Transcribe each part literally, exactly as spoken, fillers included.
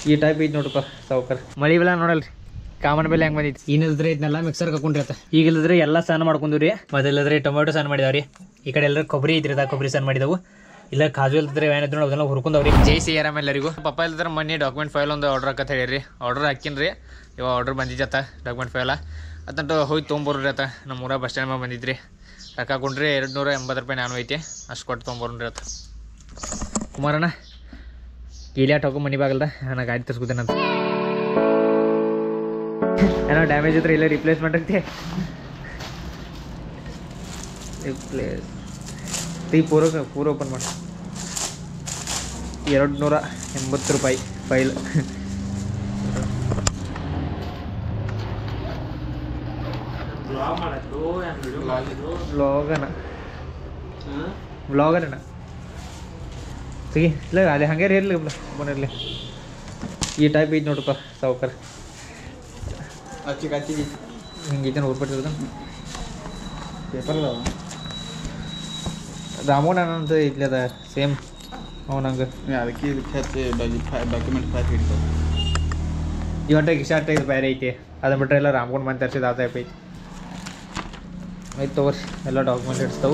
ಈ ಟೈಪ್ ಐತಿ ನೋಡಪ್ಪ ಸಾವುಕಾರ. ಮಳಿ ಬೆಲ್ಲ ನೋಡಲ್ರಿ ಕಾಮನ್ ಬೆಲೆ ಹೆಂಗೆ ಬಂದಿತ್ತು. ಏನಿದ್ರೆ ಇದನ್ನೆಲ್ಲ ಮಿಕ್ಸರ್ ಹಾಕೊಂಡ್ರಿ ಆತ. ಈಗ ಇಲ್ಲದ್ರೆ ಎಲ್ಲ ಸಣ್ಣ ಮಾಡ್ಕೊಂಡ್ರಿ. ಮೊದಲಿಲ್ಲದ್ರೆ ಟೊಮೆಟೊ ಸಣ್ಣ ಮಾಡಿದವ್ರಿ. ಈ ಕಡೆ ಎಲ್ಲರೂ ಕೊಬ್ಬರಿ ಐತ್ರಿ ಅದ ಕೊಬ್ಬರಿ ಸಣ್ಣ ಮಾಡಿದವು. ಇಲ್ಲ ಕಾಜು ಇಲ್ದ್ರೆ ಏನಿದ್ರು ಅದೆಲ್ಲ ಹುರ್ಕೊಂಡವ್ರಿ. ಜೈ ಸಿ ಆರಾಮ ಎಲ್ಲರಿಗೂ. ಪಪ್ಪ ಇಲ್ದ್ರೆ ಮೊನ್ನೆ ಡಾಕ್ಯುಮೆಂಟ್ ಫೈಲ್ ಒಂದು ಆರ್ಡರ್ ಹಾಕತ್ ಹೇಳಿರಿ. ಆರ್ಡರ್ ಹಾಕಿನ್ರಿ. ಇವಾಗ ಆರ್ಡರ್ ಬಂದಿದ್ದತ್ತ ಡಾಕ್ಯುಮೆಂಟ್ ಫೈಲ ಅದಂಟು ಹೋಗಿ ತೊಗೊಂಬರ್ರಿ ಆತ. ನಮ್ಮ ಊರಾಗ ಬಸ್ ಸ್ಟ್ಯಾಂಡ್ ಮೇಲೆ ಬಂದಿದ್ರಿ. ರೊಕ್ಕ ಕೊಡ್ರಿ ಎರಡು ನೂರ ಎಂಬತ್ತು ರೂಪಾಯಿ ನಾನು ಐತಿ ಅಷ್ಟು ಕೊಟ್ಟು ತೊಗೊಂಬರ್ರಿ ಆತ. ಕುಮಾರಣ್ಣ ಕೀಲಿಯಾಟ ಹೋಗೋ ಮನೆ ಬಾಗಲ್ದ ನಾನು ಗಾಡಿ ತರ್ಸ್ಕೊತೇನಂತ. ಏನೋ ಡ್ಯಾಮೇಜ್ ಇದ್ರೆ ಇಲ್ಲ ರಿಪ್ಲೇಸ್ಮೆಂಟ್ ಐತಿ. ರಿಪ್ಲೇಸ್ ಈ ಪೂರ ಪೂರ ಓಪನ್ ಮಾಡಿ ಎರಡು ನೂರ ಎಂಬತ್ತು ರೂಪಾಯಿ ಫೈಲ್. ವ್ಲಾಗನ ವ್ಲಾಗರನ ಸಿಗಿ ಇಲ್ಲ ಅದೇ ಹಂಗೆ ಇರಲಿ ಬಂದಿರಲಿ. ಈ ಟೈಪ್ ಐತಿ ನೋಡಪ್ಪ ಸಾವುಕಾರ. ಹಚ್ಚಿ ಹಚ್ಚಿ ಹಿಂಗೈತೆ ಊರ್ಪಟ್ಟಿರೋದು ಪೇಪರ್ ಅದಾವ. ರಾಮೋಣ ಅನ್ನೋದು ಇಡ್ಲಿ ಅದ ಸೇಮ್ ಅವ ನಂಗೆ ಅದಕ್ಕೆ ಇದಕ್ಕೆ ಹಚ್ಚಿ ಡಾಕ್ಯುಮೆಂಟ್ ಫೈಲ್ ಹಿಡಿತಾವೆ. ಇವತ್ತಾಗ ಇಷ್ಟ ಇದು ಬೇರೆ ಐತಿ. ಅದನ್ನ ಬಿಟ್ಟರೆ ಎಲ್ಲ ರಾಮಗೊಂಡು ಮಂದಿ ತರಿಸಿದ ಆ ಟೈಪ್ ಐತಿ. ಆಯ್ತು ತಗೋರಿ ಎಲ್ಲ ಡಾಕ್ಯುಮೆಂಟ್ ಇಡ್ಸ್ತಾವು.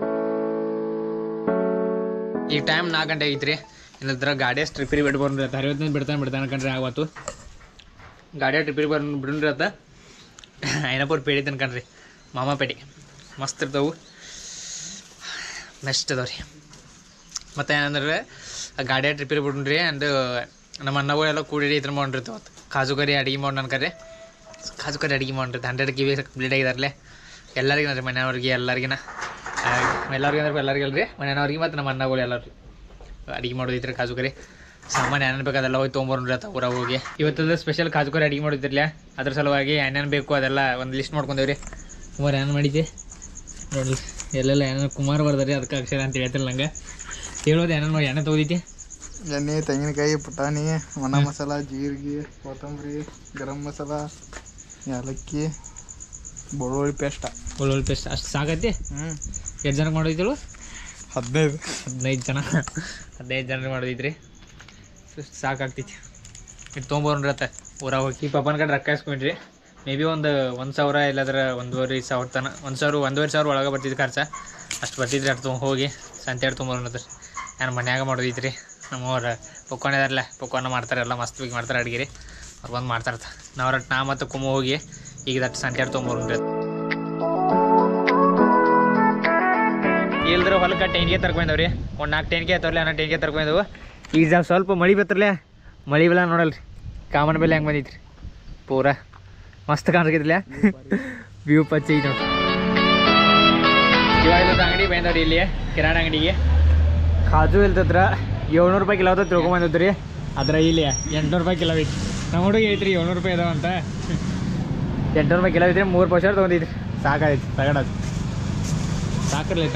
ಈಗ ಟೈಮ್ ನಾಲ್ಕು ಗಂಟೆ ಐತ್ರಿ. ಇನ್ನದ್ರ ಗಾಡಿಯ ಟ್ರಿಪ್ಪಿಗೆ ಬಿಟ್ಟು ಬಂದ್ರಿ ಆತ. ಹರಿವತ್ತು ಬಿಡ್ತಾನೆ ಬಿಡ್ತಾನೆ ಅನ್ಕಂಡ್ರಿ ಆವತ್ತು ಗಾಡಿಯ ಟ್ರಿಪ್ಪಿಗೆ ಬಂದು ಬಿಡ್ರಿ ಆತ. ಐನಪುರ ಪೇಡಿ ತನ್ಕಂಡ್ರಿ ಮಾಮ ಪೇಡಿ ಮಸ್ತ್ ಇರ್ತಾವು. ಬೆಸ್ಟ್ ಅದಾವ್ರಿ. ಮತ್ತು ಏನಂದ್ರೆ ಗಾಡಿಯ ಟ್ರಿಪ್ಪಿಗೆ ಬಿಡ್ರಿ ಅಂಡ್ ನಮ್ಮ ಅಣ್ಣಗಳೆಲ್ಲ ಕೂಡಿ ಇದ್ರ ಮಾಡಿರ್ತಾವ. ಕಾಜು ಕರಿ ಅಡುಗೆ ಮಾಡಿ ಅನ್ಕರ್ರಿ. ಕಾಜು ಕರಿ ಅಡುಗೆ ಮಾಡಿರ್ತಾರೆ. ಹಂಡ್ರೆಡ್ ಕೆ ವಿ ಕಂಪ್ಲೀಟ್ ಆಗಿದಾರಲ್ಲೇ ಎಲ್ಲರಿಗೂ ರೀ ಮನೆಯವ್ರಿಗೆ ಎಲ್ಲರಿಗಿನ ಎಲ್ಲರಿಗೂ ಅಂದ್ರೆ ಎಲ್ಲರಿಗೂ ಅಲ್ರಿ ಮನೆಯವ್ರಿಗೆ ಮತ್ತು ನಮ್ಮ ಅಣ್ಣಗಳು ಎಲ್ಲರೂ ಅಡುಗೆ ಮಾಡೋದಿದ್ರೆ ಕಾಜು ಕರಿ ಸಾಮಾನು ಏನೇನು ಬೇಕು ಅದೆಲ್ಲ ಹೋಗಿ ತೊಗೊಂಬರ್ರಿ ಆತ ಊರಾಗ ಹೋಗಿ. ಇವತ್ತದ ಸ್ಪೆಷಲ್ ಕಾಜು ಕರಿ ಅಡುಗೆ ಮಾಡೋದಿರಲಿಲ್ಲ. ಅದ್ರ ಸಲುವಾಗಿ ಏನೇನು ಬೇಕು ಅದೆಲ್ಲ ಒಂದು ಲಿಸ್ಟ್ ಮಾಡ್ಕೊಂಡೇವ್ರಿ. ಕುಮಾರ್ ಏನೇನು ಮಾಡಿದ್ದೆ ನೋಡಲಿ ಎಲ್ಲೆಲ್ಲ ಏನೇನು ಕುಮಾರ್ ಬರ್ದಾರಿ ಅದಕ್ಕೆ ಅಕ್ಷರ ಅಂತ ಹೇಳ್ತಿಲ್ಲ ನಂಗೆ. ಹೇಳೋದು ಏನೇನು ಮಾಡಿ ಎಣ್ಣೆ ತೊಗೊದೈತಿ. ಎಣ್ಣೆ ತೆಂಗಿನಕಾಯಿ ಪುಟಾಣಿ ಒಣ ಮಸಾಲ ಜೀರಿಗೆ ಕೊತ್ತಂಬರಿ ಗರಂ ಮಸಾಲ ಏಲಕ್ಕಿ ಬೆಳ್ಳುಳ್ಳಿ ಪೇಸ್ಟ ಬೆಳ್ಳುಳ್ಳಿ ಪೇಸ್ಟ್ ಅಷ್ಟು ಸಾಕೈತಿ. ಹ್ಞೂ ಎಷ್ಟು ಜನಕ್ಕೆ ಮಾಡೋದಿತ್ತಳು? ಹದಿನೈದು ಹದಿನೈದು ಜನ ಹದಿನೈದು ಜನರಿಗೆ ಮಾಡೋದಿದ್ರಿ. ಸಾಕಾಗ್ತೈತಿ. ಇದು ತೊಗೊಂಬರ್ರಿ ಆತ ಊರಾಗ ಹೋಗಿ. ಪಪ್ಪನ ಕಡೆ ರೊಕ್ಕ ಇಸ್ಕೊಂಡ್ರಿ. ಮೇ ಬಿ ಒಂದು ಒಂದು ಸಾವಿರ ಇಲ್ಲಾದ್ರೆ ಒಂದೂವರೆ ಸಾವಿರ ತನ ಒಂದು ಸಾವಿರ ಒಂದೂವರೆ ಸಾವಿರ ಒಳಗೆ ಬರ್ತಿದ್ದು ಖರ್ಚ. ಅಷ್ಟು ಬರ್ತಿದ್ರಿ ಅಷ್ಟು ತೊಗೊಂಡು ಹೋಗಿ ಸಂತೆ ಆಡಿ ತೊಗೊಂಬರ್ರಿ. ನಾನು ಮನ್ಯಾಗ ಮಾಡೋದಿದ್ರಿ. ನಮ್ಮವ್ರ ಪಕ್ವಾನ ಇದಾರಲ್ಲ ಪಕ್ವಾನ ಮಾಡ್ತಾರೆ ಎಲ್ಲ ಮಸ್ತ್ ಬಿಗಿ ಮಾಡ್ತಾರೆ ಅಡುಗೆ ರೀ. ಅವ್ರು ಬಂದು ಮಾಡ್ತಾರತ್ತ. ನಾವು ರಟ್ಟು ನಾ ಮತ್ತು ಕುಮ್ಮ ಹೋಗಿ ಈಗ ದಟ್ಟು ಸಂತೆ ಆಡಿ ತೊಗೊಂಬರ್ರಿ. ಇಲ್ದ್ರೆ ಹೊಲಕ್ಕೆ ಟೈನ್ಗೆ ತರ್ಕೊಂಡವ್ರಿ. ಒಂದು ನಾಲ್ಕು ಟೈನ್ಗೆ ಆಯ್ತವ್ರಲ್ಲ ಅನ್ನೋ ಟೈನ್ಗೆ ತರ್ಕೊಂಡವು. ಈಗ ಸ್ವಲ್ಪ ಮಳೆ ಬತ್ತರಲ್ಲ ಮಳೆ ಬೆಲ್ಲ ನೋಡಲ್ರಿ ಕಾಮನ್ ಬೆಲೆ ಹೆಂಗೆ ಬಂದಿತ್ತು ರೀ. ಪೂರ ಮಸ್ತ್ ಕಾಣಿಸ್ತಿದ್ರಲ್ಲ ವ್ಯೂ ಪಚ್ಚಿ ಐತಿ ನೋಡ್ರಿ. ಇವಾಗ ಅಂಗಡಿ ಬಂದವ್ರಿ ಇಲ್ಲಿ ಕಿರಾಣಿ ಅಂಗಡಿಗೆ. ಕಾಜು ಇಲ್ತದ್ರ ಏಳ್ನೂರು ರೂಪಾಯಿ ಕಿಲೋ ಅದ ತಿಳ್ಕೊಂಬಂದಿದ್ದು ರೀ. ಅದ್ರ ಇಲ್ಲಿ ಎಂಟುನೂರು ರೂಪಾಯಿ ಕಿಲೋ ಐತಿ. ನಮ್ಮ ಹುಡುಗಿ ಐತ್ರಿ ಏಳ್ನೂರು ರೂಪಾಯಿ ಅದಾವಂತ. ಎಂಟುನೂರು ರೂಪಾಯಿ ಕಿಲೋ ಐತ್ರಿ. ಮೂರು ಪೌಷರ್ ತೊಗೊಂಡಿದ್ರಿ ಸಾಕಾಯ್ತು ತಗೊಂಡದು ಸಾಕಿರ್ಲೈತ.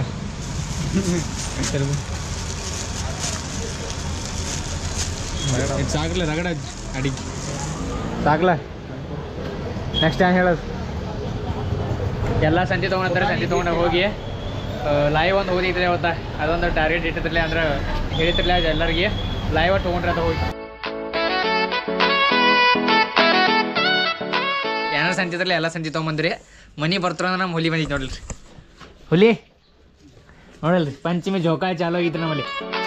ಇದು ಸಾಕಲ್ಲ ರಗಡ ಅಡಿಗೆ ಸಾಕಲ್ಲ. ನೆಕ್ಸ್ಟ್ ಟೈಮ್ ಹೇಳೋದು ಎಲ್ಲ ಸಂತೆ ತೊಗೊಂಡ್ರೆ ಸಂತೆ ತೊಗೊಂಡು ಹೋಗಿ ಲೈವ್ ಒಂದು ಓದಿದ್ರಿ ಅವತ್ತ. ಅದೊಂದು ಟಾರ್ಗೆಟ್ ಇಟ್ಟಿದ್ರಲ್ಲ ಅಂದ್ರೆ ಹೇಳಿದ್ರಲ್ಲ ಎಲ್ಲರಿಗೆ ಲೈವ್ ತೊಗೊಂಡ್ರೆ ಅದು ಹೋಗಿ ಏನಾರು ಸಂತಿದ್ರಲ್ಲ ಎಲ್ಲ ಸಂತೆ ತೊಗೊಂಬಂದ್ರಿ. ಮನೆ ಬರ್ತಾರ ಅಂದ್ರೆ ನಮ್ಮ ಹುಲಿ ಬಂದಿತ್ತು ನೋಡಲ್ರಿ. ಹುಲಿ ನೋಡಲ್ರಿ ಪಂಚಮಿ ಜೋಕಾಯಿ ಚಾಲು ಆಗಿತ್ತು ನಮ್ಮಲ್ಲಿ.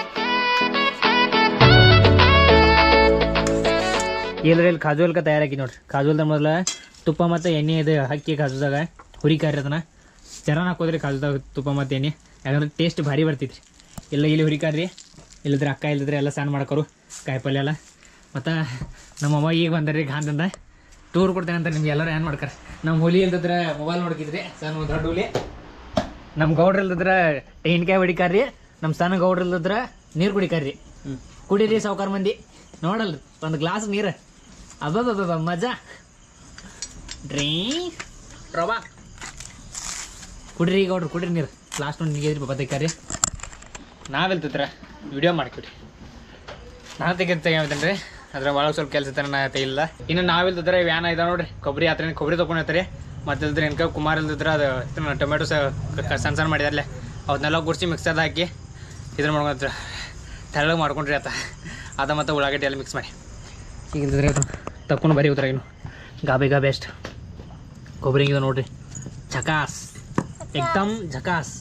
ಇಲ್ರಿ ಇಲ್ಲಿ ಕಾಜು ಅಲ್ಕ ತಯಾರಾಕಿ ನೋಡ್ರಿ. ಕಾಜು ಅಲ್ದ ಮೊದಲ ತುಪ್ಪ ಮತ್ತು ಎಣ್ಣೆ ಇದು ಹಾಕಿ ಕಾಜುದಾಗ ಹುರಿಕಾರಿ ಅದನ್ನ ಚರಣ ಹಾಕೋದ್ರಿ. ಕಾಜುದಾಗ ತುಪ್ಪ ಮತ್ತು ಎಣ್ಣೆ ಯಾಕಂದ್ರೆ ಟೇಸ್ಟ್ ಭಾರಿ ಬರ್ತೈತ್ರಿ. ಇಲ್ಲ ಇಲ್ಲಿ ಹುರಿಕಾರಿ ಇಲ್ಲದ್ರೆ ಅಕ್ಕ ಇಲ್ಲದ್ರೆ ಎಲ್ಲ ಸಣ್ಣ ಮಾಡ್ಕೊರು ಕಾಯಿ ಪಲ್ಯ ಎಲ್ಲ. ಮತ್ತು ನಮ್ಮ ಅಮ್ಮ ಈಗ ಬಂದ್ರಿ ಗಾಂಧಂದ ಟೂರ್ ಕೊಡ್ತೇನೆ ಅಂತ ನಿಮ್ಗೆ ಎಲ್ಲರೂ ಏನು ಮಾಡ್ತಾರೆ. ನಮ್ಮ ಹುಲಿ ಇಲ್ದಿದ್ರೆ ಮೊಬೈಲ್ ನೋಡ್ಕಿದ್ರಿ ಸಣ್ಣ ದೊಡ್ಡ ಹುಲಿ. ನಮ್ಮ ಗೌಡ್ರ ಇಲ್ದಿದ್ರೆ ತೆಂಗಿನಕಾಯಿ ಹೊಡಿಕಾರ್ರಿ. ನಮ್ಮ ಸಣ್ಣ ಗೌಡ್ರ ಇಲ್ದಿದ್ರೆ ನೀರು ಕುಡಿಕಾರ್ರಿ. ಕುಡೀರಿ ಸಾವುಕಾರ ಮಂದಿ ನೋಡಲ್ರಿ ಒಂದು ಗ್ಲಾಸ್ ನೀರು ಅಬ್ಬಬ್ಬ ಮಜಾ ಡ್ರೀ ರವಾ ಕುಡ್ರಿ ಗೌಡ್ರು ಕುಡ್ರಿ ನೀರು. ಲಾಸ್ಟ್ ಒಂದು ನಿಗೇದ್ರಿ ಪಾಪ ತೆಕ್ಕಾರಿ. ನಾವೆಲ್ತಿತ್ರ ವಿಡಿಯೋ ಮಾಡ್ಕೊಡ್ರಿ. ನಾನು ತೆಗೆದು ತೆಗಿತೇನೆ ರೀ. ಅದ್ರ ಒಳಗೆ ಸ್ವಲ್ಪ ಕೆಲಸ ತರ ನಾ ತೆಗಿಲ್ಲ. ಇನ್ನು ನಾವಿಲ್ದಿದ್ರೆ ವ್ಯಾನ್ ಇದಾವೆ ನೋಡ್ರಿ. ಕೊಬ್ಬರಿ ಹತ್ರ ಕೊಬ್ಬರಿ ತೊಗೊಂಡಿರ್ತಾರೆ. ಮತ್ತೆ ಇಲ್ದ್ರೆ ಏನಕ ಕುಮಾರ್ ಇಲ್ದಿದ್ರೆ ಅದು ಟೊಮೆಟೊ ಸಣ್ಣ ಸಣ್ಣ ಮಾಡಿದಾರಲ್ಲ ಅವನ್ನೆಲ್ಲ ಗುಡ್ಸಿ ಮಿಕ್ಸರ್ದು ಹಾಕಿ ಇದ್ರ ಮಾಡ್ಕೊಂಡ್ರೆ ತೆಳ್ಳಗೆ ಮಾಡ್ಕೊಂಡ್ರಿ ಆತ. ಅದ ಮತ್ತು ಉಳ್ಳಾಗಡ್ಡಿ ಎಲ್ಲ ಮಿಕ್ಸ್ ಮಾಡಿ ಈಗ ಇಲ್ದಿದ್ರೆ ತಕ್ಕೊಂಡು ಬರೀ ಉತ್ತರ ಏನು ಗಾಬೆ ಗಾಬೆ ಅಷ್ಟು ಕೊಬ್ಬರಿ ಹಿಂಗಿದೆ ನೋಡ್ರಿ ಝಕಾಸ್ ಎಕ್ದಮ್ ಝಕಾಸ್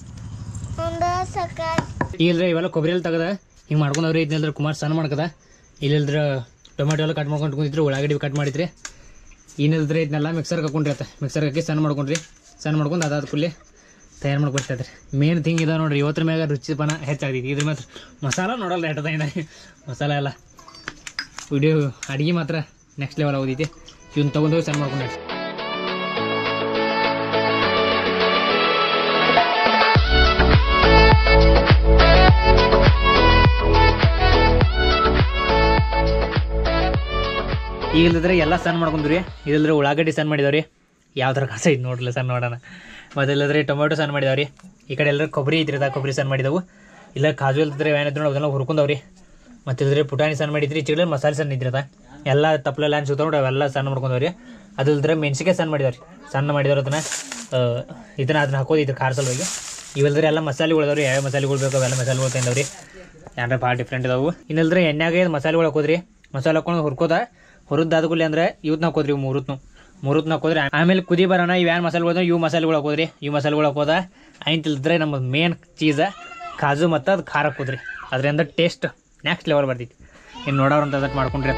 ಇಲ್ರಿ ಇವೆಲ್ಲ ಕೊಬ್ಬರಿ ಎಲ್ಲ ತೆಗದ ಹಿಂಗೆ ಮಾಡ್ಕೊಂಡವ್ರಿ ಇದನ್ನೆಲ್ಲರ ಕುಮಾರ್ ಸಣ್ಣ ಮಾಡ್ಕದ ಇಲ್ಲಿಲ್ದ್ರ ಟೊಮೆಟೊ ಎಲ್ಲ ಕಟ್ ಮಾಡ್ಕೊಂಡು ಕುಂತಿದ್ರಿ ಉಳ್ಳಾಗಡ್ಡಿ ಕಟ್ ಮಾಡಿದ್ರಿ ಏನಿಲ್ದ್ರೆ ಇದನ್ನೆಲ್ಲ ಮಿಕ್ಸರ್ಗೆ ಹಾಕೊಂಡ್ರಿ ಆತ ಮಿಕ್ಸರ್ಗೆ ಹಾಕಿ ಸಣ್ಣ ಮಾಡ್ಕೊಂಡ್ರಿ ಸಣ್ಣ ಮಾಡ್ಕೊಂಡು ಅದಾದ ಕೂಡಲೇ ತಯಾರು ಮಾಡ್ಕೊಡ್ತಾಯಿದ್ರಿ ಮೇನ್ ಥಿಂಗ್ ಇದೆ ನೋಡ್ರಿ ಇವತ್ತರ ಮ್ಯಾಗ ರುಚಿಪನ ಹೆಚ್ಚಾಗ್ತೈತಿ ಇದ್ರ ಮಾತ್ರ ಮಸಾಲ ನೋಡಲ್ಲ ಎಟ್ಟದ ಏನ ಮಸಾಲ ಎಲ್ಲ ವಿಡಿಯೋ ಅಡುಗೆ ಮಾತ್ರ ನೆಕ್ಸ್ಟ್ ಲೆವೆಲ್ ಓದೈತಿ ಇವನ್ನ ತೊಗೊಂಡೋಗಿ ಸಣ್ಣ ಮಾಡ್ಕೊಂಡ್ರಿ ಈಗ ಇಲ್ದಿದ್ರೆ ಎಲ್ಲ ಸಣ್ಣ ಮಾಡ್ಕೊಂಡ್ರಿ ಇಲ್ಲದ್ರೆ ಉಳ್ಳಾಗಡ್ಡಿ ಸಣ್ಣ ಮಾಡಿದವ್ರಿ ಯಾವ ಥರ ಕಾಸ ಇದು ನೋಡ್ರಲ್ಲ ಸಣ್ಣ ನೋಡೋಣ ಮತ್ತು ಇಲ್ಲದ್ರೆ ಟೊಮೆಟೊ ಸಣ್ಣ ಮಾಡಿದವ್ರಿ ಈ ಕಡೆ ಎಲ್ಲರೂ ಕೊಬ್ಬರಿ ಐತ್ರಿ ಅದ ಕೊಬ್ಬರಿ ಸಣ್ಣ ಮಾಡಿದವು ಇಲ್ಲ ಕಾಜು ಇಲ್ದಿದ್ರೆ ಏನಿದ್ರು ಅದೆಲ್ಲ ಹುರ್ಕೊಂಡವ್ರಿ ಮತ್ತು ಇಲ್ಲದ್ರೆ ಪುಟಾಣಿ ಸಣ್ಣ ಮಾಡಿದ್ರಿ ಚಿಗಡೆ ಮಸಾಲೆ ಸಣ್ಣ ಇದ್ರದ ಎಲ್ಲ ತಪ್ಪಲೆಲ್ಲ ಅನ್ಸಿ ತೊಗೊಂಡು ಅವೆಲ್ಲ ಸಣ್ಣ ಮಾಡ್ಕೊಂಡವ್ರಿ ಅದು ಇಲ್ದ್ರೆ ಮೆಣಸಿಗೆ ಸಣ್ಣ ಮಾಡಿದವ್ರಿ ಸಣ್ಣ ಮಾಡಿದವ್ರು ಅದನ್ನ ಇದನ್ನ ಅದನ್ನ ಹಾಕೋದು ಇದ್ರ ಖಾರ ಸಲುವಾಗಿ ಇವೆಲ್ಲದ್ರೆ ಎಲ್ಲ ಮಸಾಲೆಗಳು ಅದಾವ್ರಿ ಯಾವ ಮಸಾಲೆಗಳು ಬೇಕು ಅವೆಲ್ಲ ಮಸಾಲೆಗಳು ತಿಂದವ್ರಿ ಯಾರ ಭಾಳ ಡಿಫ್ರೆಂಟ್ ಇದಾವೆ ಇನ್ನಲ್ದ್ರೆ ಎಣ್ಣೆಗೆ ಮಸಾಲೆಗಳು ಹಾಕೋದ್ರಿ ಮಸಾಲೆ ಹಾಕೊಂಡು ಹುರ್ಕೋದ ಹುರಿದಾದ್ಕೂಲಿ ಅಂದ್ರೆ ಇವತ್ತು ಹಾಕೋದ್ರಿ ಇವು ಮೂರುತ್ನು ಮೂರುತ್ನ ಹಾಕೋದ್ರಿ ಆಮೇಲೆ ಕುದಿ ಬರೋಣ ಇವು ಏನು ಮಸಾಲೆಗಳು ಇವು ಮಸಾಲೆಗಳು ಹಾಕೋದ್ರಿ ಇವು ಮಸಾಲೆಗಳು ಹಾಕೋದ ಆಯ್ತಿಲ್ದ್ರೆ ನಮ್ಮ ಮೇನ್ ಚೀಸ ಕಾಜು ಮತ್ತು ಅದು ಖಾರ ಹಾಕೋದ್ರಿ ಅದರಿಂದ ಟೇಸ್ಟ್ ನೆಕ್ಸ್ಟ್ ಲೆವೆಲ್ ಬರ್ತೈತಿ ಇನ್ನು ನೋಡೋರಂತ ಅದಕ್ಕೆ ಮಾಡ್ಕೊಂಡ್ರಿ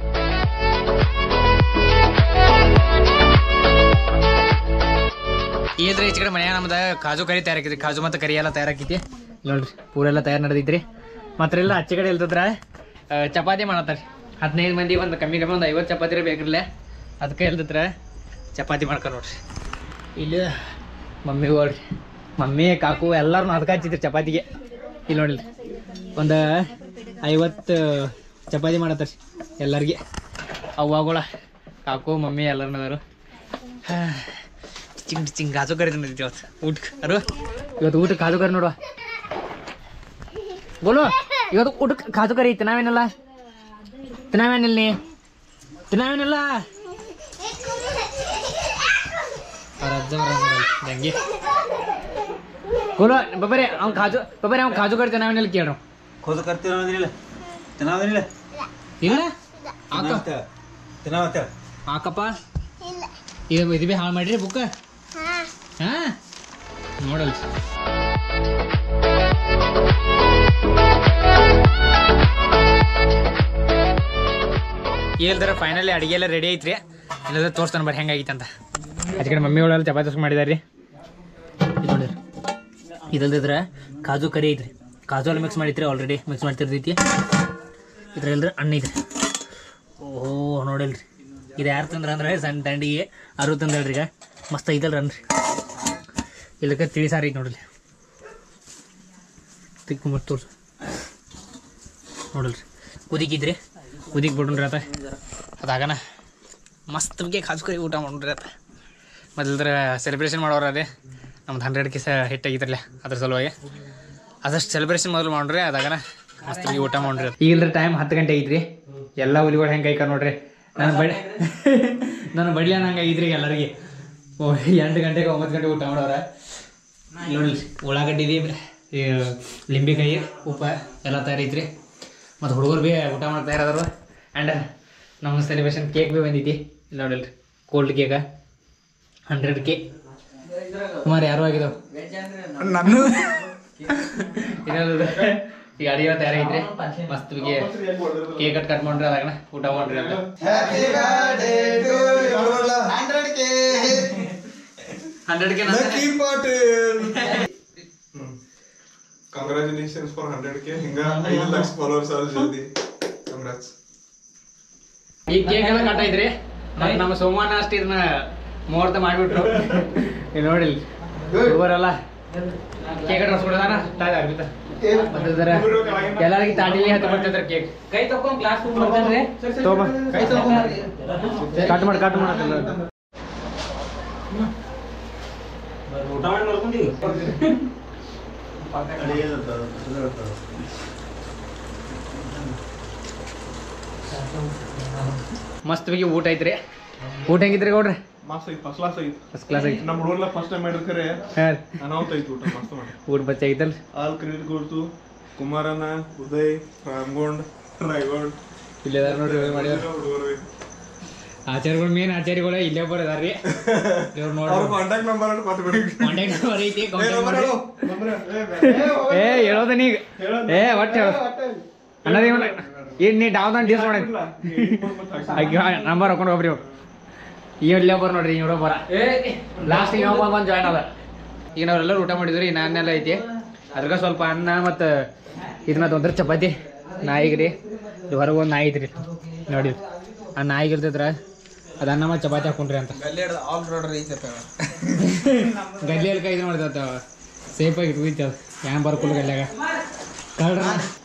ಇಲ್ರಿ ಈಚೆ ಕಡೆ ಮನೆಯಾಗ ನಮ್ದು ಕಾಜು ಕರಿ ತಯಾರಾಕಿದ್ರಿ ಕಾಜು ಮತ್ತು ಕರಿ ಎಲ್ಲ ತಯಾರಾಕೈತಿ ನೋಡ್ರಿ ಪೂರೆಲ್ಲ ತಯಾರು ನಡೆದಿದ್ರಿ ಮಾತ್ರ ಇಲ್ಲ ಆಚೆ ಕಡೆ ಇಲ್ತದ್ರ ಚಪಾತಿ ಮಾಡತ್ತಾರೆ ಹದಿನೈದು ಮಂದಿ ಒಂದು ಕಮ್ಮಿ ಕಮ್ಮಿ ಒಂದು ಐವತ್ತು ಚಪಾತಿ ಬೇಕಿರಲ್ಲ ಅದಕ್ಕೆ ಇಲ್ದಿತ್ರ ಚಪಾತಿ ಮಾಡ್ಕೊಂಡು ನೋಡ್ರಿ ಇಲ್ಲಿ ಮಮ್ಮಿ ಹೋಗ್ರಿ ಮಮ್ಮಿ ಕಾಕು ಎಲ್ಲರೂ ಅದಕ್ಕೆ ಹಚ್ಚಿದ್ರಿ ಚಪಾತಿಗೆ ಇಲ್ಲಿ ನೋಡಿರಿ ಒಂದು ಐವತ್ತು ಚಪಾತಿ ಮಾಡತ್ತಾರೆ ಎಲ್ಲರಿಗೆ ಅವ್ವಾಗಳ ಕಾಕು ಮಮ್ಮಿ ಎಲ್ಲರೂ ಅದಾರು ಚಿಂಗ್ ಚಿಂಗ್ ಕಾಜು ಕರಿ ತಂದಿದ್ವಿ ಇವತ್ತು ಊಟಕ್ಕೆ ಅರು ಇವತ್ತು ಊಟಕ್ಕೆ ಕಾಜು ಕರಿ ನೋಡುವ ಬೋಲು ಇವತ್ತು ಊಟಕ್ಕೆ ಕಾಜು ಕರಿ ಐತೆ ನಾವೇನಲ್ಲ ತಿನ್ನಾವೇನಿಲ್ಲ ನೀ ತಿನ್ನಾವೇನಿಲ್ಲ ದಂಗೆ ಬೋಲು ಬಬ್ಬರೇ ಅವ್ನು ಕಾಜು ಬಬ್ಬರೇ ಅವ್ನು ಕಾಜು ಕರಿ ತಿನ್ನಾವೇನಿಲ್ಲ ಕೇಳ್ರು ಖುದ್ ಕರ್ತಿಲ್ಲ ತಿನ್ನಾವಿಲ್ಲ ಇಲ್ಲ ಹಾಕ ತಿನ್ನಾವತ್ತ ಹಾಕಪ್ಪ ಇದು ಇದು ಭೀ ಹಾಳು ಮಾಡಿರಿ ಬುಕ್ಕ ಹಾಂ ನೋಡಲ್ ಹೇಳ್ದಾರೆ ಫೈನಲಿ ಅಡುಗೆ ಎಲ್ಲ ರೆಡಿ ಐತ್ರಿ ಇಲ್ಲದ್ರೆ ತೋರಿಸ್ತಾನೆ ಬರ್ರಿ ಹೆಂಗಾಗಿತ್ತು ಅಂತ ಆಚೆ ಕಡೆ ಮಮ್ಮಿ ಒಳಗೆಲ್ಲ ಚಪಾತಿ ಮಾಡಿದಾರೆ ರೀ ಇದು ನೋಡಿರಿ ಇದಲ್ದಿದ್ರೆ ಕಾಜು ಕರಿ ಐತ್ರಿ ಕಾಜು ಎಲ್ಲ ಮಿಕ್ಸ್ ಮಾಡಿತ್ರಿ ಆಲ್ರೆಡಿ ಮಿಕ್ಸ್ ಮಾಡ್ತಿರ್ತೈತಿ ಇದ್ರ ಇಲ್ದ್ರೆ ಹಣ್ಣು ಐತ್ರಿ ಓಹೋ ನೋಡಿಲ್ರಿ ಇದು ಯಾರು ತಂದ್ರೆ ಅಂದ್ರೆ ಸಣ್ಣ ದಂಡಿಗೆ ಅರು ತಂದಳ್ರಿ ಈಗ ಮಸ್ತ್ ಐತಲ್ರಿ ಅನ್ರಿ ಇಲ್ಲಕ್ಕೆ ತಿಳಿ ಸಾರು ಐತಿ ನೋಡ್ರಿ ತಿಕ್ಕೊಂಬಿಟ್ಟು ತೋರ್ಸು ನೋಡಲ್ರಿ ಕುದಿಕಿದ್ರಿ ಕುದಿಕ್ ಬಿಡ್ರಿ ಆತ ಅದಾಗನ ಮಸ್ತ್ ಬಗ್ಗೆ ಕಾಜು ಕರಿ ಊಟ ಮಾಡ್ರಿ ಆತ ಮೊದಲ್ದ್ರ ಸೆಲೆಬ್ರೇಷನ್ ಮಾಡೋರು ಅದೇ ನಮ್ದು ಹಂಡ್ರೆಡ್ ಕಿಸ ಹಿಟ್ಟಾಗಿದ್ರಲ್ಲ ಅದ್ರ ಸಲುವಾಗಿ ಅದಷ್ಟು ಸೆಲೆಬ್ರೇಷನ್ ಮೊದಲು ಮಾಡ್ರಿ ಅದಾಗನ ಮಸ್ತ್ ಬಗ್ಗೆ ಊಟ ಮಾಡ್ರಿ ಈಗಿಲ್ರಿ ಟೈಮ್ ಹತ್ತು ಗಂಟೆ ಐತ್ರಿ ಎಲ್ಲ ಹುಲಿಗಳು ಹೆಂಗೆ ಕೈಕ ನೋಡ್ರಿ ನಾನು ಬಡಿ ನಾನು ಬಡಿಲ ನಂಗೆ ಆಗಿದ್ರಿ ಎಲ್ಲರಿಗೆ ಓ ಎಂಟು ಗಂಟೆಗೆ ಒಂಬತ್ತು ಗಂಟೆ ಊಟ ಮಾಡೋರ ನೋಡಿ ಉಳ್ಳಾಗಡ್ಡಿ ಲಿಂಬೆಕಾಯಿ ಉಪ್ಪ ಎಲ್ಲ ತಯಾರೈತ್ರಿ ಮತ್ತು ಹುಡುಗರು ಭೀ ಊಟ ಮಾಡಿ ತಯಾರದಾರು ಆ್ಯಂಡ್ ನಮ್ಮ ಸೆಲೆಬ್ರೇಷನ್ ಕೇಕ್ ಭೀ ಬಂದೈತಿ ಇಲ್ಲ ನೋಡಿಲ್ರಿ ಕೋಲ್ಡ್ ಕೇಕ ಹಂಡ್ರೆಡ್ ಕೆ ಸುಮಾರು ಯಾರು ಆಗಿದಾವ ನಾನು ಈಗ ಅಡಿಗೆ ತಯಾರೈತ್ರಿ ಮಸ್ತ್ ಕೇಕ್ ಕಟ್ ಕಟ್ ಮಾಡ್ರಿ ಅದಾಗ ಊಟ ಮಾಡ್ರಿ ಅಂತ hundred K Congratulations for one hundred K. ಹಿಂಗ ಐದು ಲಕ್ಷ ಫಾಲೋವರ್ಸ್ ಆದ ಜಲ್ದಿ ಕಂಗ್ರಾಟ್ಸ್. ಈ ಕೇಕ್ ಎಲ್ಲ ಕಟ್ ಐತ್ರಿ ಮತ್ತೆ ನಮ್ಮ ಸೋಮವಾರ ಅಷ್ಟು ಇದನ್ನ ಮುಹೂರ್ತ ಮಾಡಿಬಿಟ್ರು ನೀವು ನೋಡಿಲ್ ಹುಡುಗರೆಲ್ಲ ಕೇಕ್ ಕಟ್ ಹೊಸ್ಕೊಡದಾನ ಅರ್ಬಿತ ಎಲ್ಲರಿಗೆ ತಾಟಿಲಿ ಹತ್ತು ಬರ್ತೈತ್ರಿ ಕೇಕ್ ಕೈ ತಗೊಂಡ್ ಗ್ಲಾಸ್ ಬರ್ತೇನ್ರಿ ಕೈ ತಗೊಂಡ್ ಕಟ್ ಮಾಡಿ ಕಟ್ ಮಾಡತ್ತಲ್ಲ ಊಟ ಮಾಡಿ ಮಾಡ್ಕೊಂಡಿ ಮಸ್ತ್ ಬಗ್ಗೆ ಊಟ ಐತ್ರಿ ಊಟ ಹೆಂಗಿದ್ರಿ ಗೌಡ್ರಿ ಮಸ್ತ್ ಐತಿ ಫಸ್ಟ್ ಕ್ಲಾಸ್ ಐತಿ ಫಸ್ಟ್ ಕ್ಲಾಸ್ ಐತಿ ನಮ್ಮ ಹುಡುಗರೆಲ್ಲ ಫಸ್ಟ್ ಟೈಮ್ ಮಾಡಿರ್ತಾರೆ ಅನಾಹುತ ಐತಿ ಊಟ ಮಸ್ತ್ ಮಾಡಿ ಊಟ ಬಚ್ಚ ಐತಲ್ ಆಲ್ ಕ್ರೆಡಿಟ್ ಕೊಡ್ತು ಕುಮಾರನ ಉದಯ್ ರಾಮಗೊಂಡ್ ರಾಯಗೊಂಡ್ ಇಲ್ಲೇ ನೋಡ್ರಿ ಮಾಡಿದಾರ ಹುಡುಗರು ಆಚಾರ್ಯಗಳು ಮೇನ್ ಆಚಾರ್ಯಗಳು ಇಲ್ಲೇ ಬರೋದಾರ್ರಿ ಇವ್ರು ಅವ್ರ ನೋಡಿ ಕಾಂಟ್ಯಾಕ್ಟ್ ನಂಬರ್ ಕೊಟ್ಬಿಡಿ ಕಾಂಟ್ಯಾಕ್ಟ್ ನಂಬರ್ ಐತಿ ಕಾಂಟ್ಯಾಕ್ಟ್ ಮಾಡಿ ಏ ಹೇಳೋದ ನೀಗ ಏ ಒಟ್ಟು ಹೇಳೋ ಅಣ್ಣ ಈಗ ನೀ ಡಾವ್ದಾನ್ ಡೀಸ್ ಮಾಡಿ ನಂಬರ್ ಹಾಕೊಂಡು ಹೋಗ್ರಿ ಈ ಇಲ್ಲೇ ಬರ್ ನೋಡ್ರಿ ಇವ್ರ ಬರ ಲಾಸ್ಟ್ ಈಗ ಬಂದು ಜಾಯ್ನ್ ಅದ ಈಗ ನಾವೆಲ್ಲರೂ ಊಟ ಮಾಡಿದ್ರಿ ನಾನೆಲ್ಲ ಐತಿ ಅದ್ರಾಗ ಸ್ವಲ್ಪ ಅನ್ನ ಮತ್ತು ಇದನ್ನ ತೊಂದ್ರೆ ಚಪಾತಿ ನಾಯಿಗ್ರಿ ಇದು ಹೊರಗೆ ಒಂದು ನಾಯಿ ಐತ್ರಿ ನೋಡಿ ಆ ನಾಯಿಗೆ ಇರ್ತೈತ್ರ ಅದು ಅನ್ನ ಮತ್ತು ಚಪಾತಿ ಹಾಕೊಂಡ್ರಿ ಅಂತ ಗಡ್ಲಿ ಕೈ ಇದು ಮಾಡ್ತೈತ ಸೇಫಾಗಿ ಇಟ್ಬಿತ್ತು ಅದು ಏನು ಬರ್ಕೊಲ್ಲ ಗಲ್ಯಾಗ ಕಳ್ರ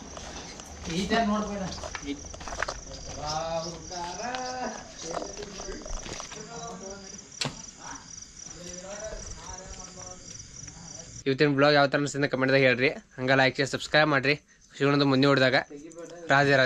ಇವತ್ತಿನ ಬ್ಲಾಗ್ ಯಾವ ಥರ ಅನಿಸಿಂದ ಕಮೆಂಟ್ದಾಗ ಹೇಳ್ರಿ ಹಂಗೆ ಲೈಕ್ ಸಬ್ಸ್ಕ್ರೈಬ್ ಮಾಡಿರಿ ಶಿವನಂದು ಮುಂದೆ ಹೊಡೆದಾಗ ರಾಜ